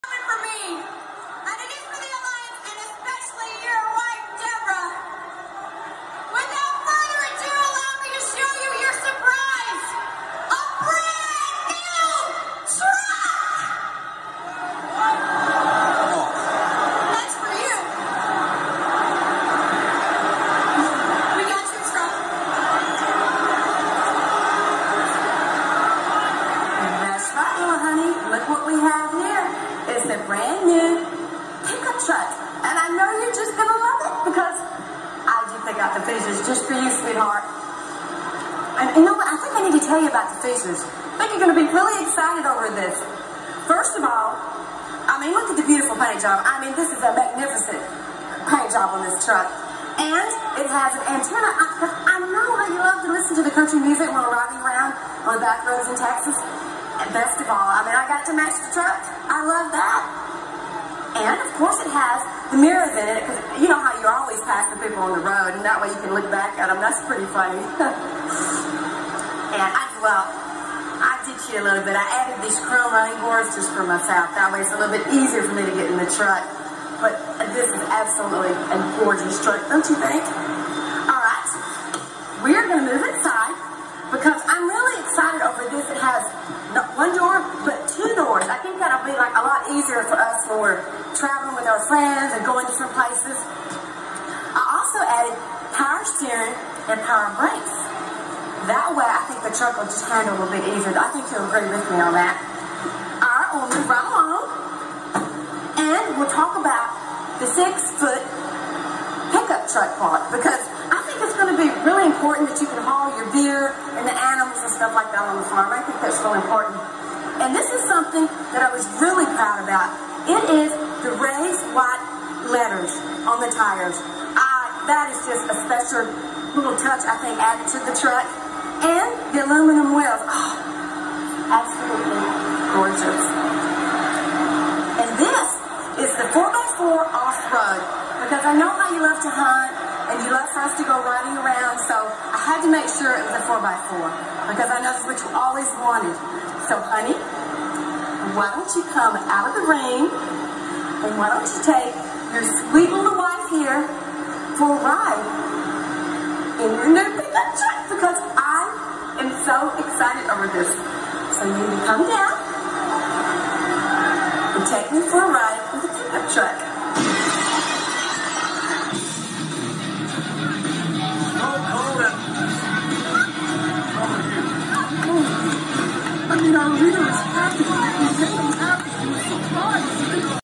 For me, and it is for the Alliance, and especially your wife, Deborah. Without further ado, allow me to show you your surprise, a brand new truck! That's for you. We got your truck. That's right, little honey. Look what we have here. It's a brand new pickup truck. And I know you're just going to love it because I did pick out the features just for you, sweetheart. And you know what? I think I need to tell you about the features. I think you're going to be really excited over this. First of all, I mean, look at the beautiful paint job. I mean, this is a magnificent paint job on this truck. And it has an antenna. I know that you love to listen to the country music while riding around on the back roads in Texas. And best of all, I mean, I got to match the truck. I love that. And, of course, it has the mirrors in it, because you know how you always pass the people on the road, and that way you can look back at them. That's pretty funny. And, I did you a little bit. I added these chrome running boards just for myself. That way it's a little bit easier for me to get in the truck. But this is absolutely a gorgeous truck, don't you think? All right. We're going to move inside, because I'm really excited over this. It has not one door, but two doors. I think that'll be like a lot easier for us when we're traveling with our friends and going different places. I also added power steering and power brakes. That way, I think the truck will just handle a little bit easier. I think you'll agree with me on that. All right, we'll move right along, and we'll talk about the 6-foot pickup truck part, because I think it's going to be really important that you can haul your beer and the animals and stuff like that on the farm. I think that's really important. And this is something that I was really proud about. It is the raised white letters on the tires. That is just a special little touch, I think, added to the truck. And the aluminum wheels. Oh, absolutely gorgeous. And this is the 4x4 off-road, because I know how you love to hunt and you love for us to go riding around, so I had to make sure it was a 4x4, because I know that's what you always wanted. So, honey, why don't you come out of the rain, and why don't you take your sweet little wife here for a ride in your new pickup truck, because I am so excited over this. So you need to come down and take me for a ride with the pickup truck.